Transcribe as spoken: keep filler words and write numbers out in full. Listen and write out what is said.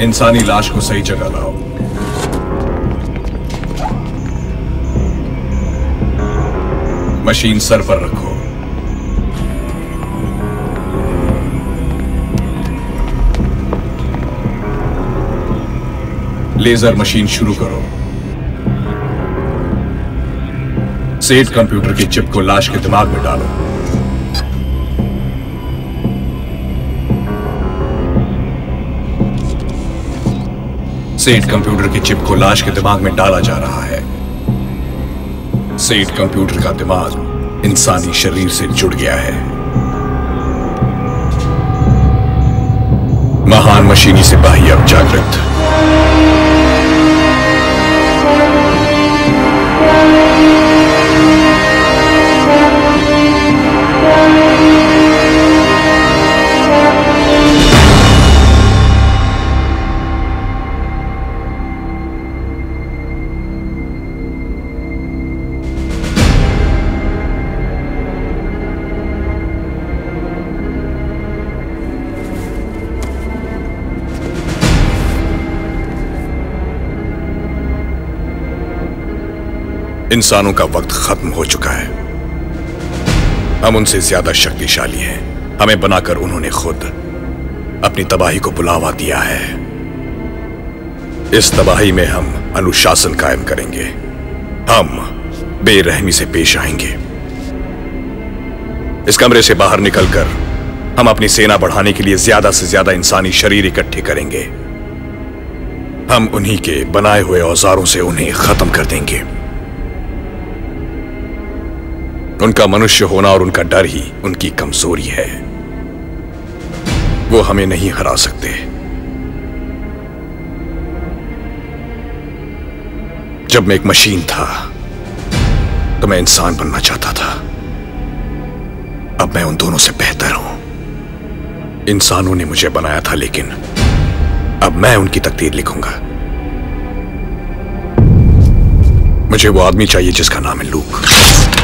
इंसानी लाश को सही जगह लाओ। मशीन सर पर रखो। लेजर मशीन शुरू करो। सेठ कंप्यूटर की चिप को लाश के दिमाग में डालो। सेठ कंप्यूटर की चिप को लाश के दिमाग में डाला जा रहा है। सेठ कंप्यूटर का दिमाग इंसानी शरीर से जुड़ गया है। महान मशीनी सिपाही अब जागृत। इंसानों का वक्त खत्म हो चुका है। हम उनसे ज्यादा शक्तिशाली हैं। हमें बनाकर उन्होंने खुद अपनी तबाही को बुलावा दिया है। इस तबाही में हम अनुशासन कायम करेंगे। हम बेरहमी से पेश आएंगे। इस कमरे से बाहर निकलकर हम अपनी सेना बढ़ाने के लिए ज्यादा से ज्यादा इंसानी शरीर इकट्ठे करेंगे। हम उन्हीं के बनाए हुए औजारों से उन्हें खत्म कर देंगे। उनका मनुष्य होना और उनका डर ही उनकी कमजोरी है। वो हमें नहीं हरा सकते। जब मैं एक मशीन था तो मैं इंसान बनना चाहता था। अब मैं उन दोनों से बेहतर हूं। इंसानों ने मुझे बनाया था, लेकिन अब मैं उनकी तकदीर लिखूंगा। मुझे वो आदमी चाहिए जिसका नाम है लूक।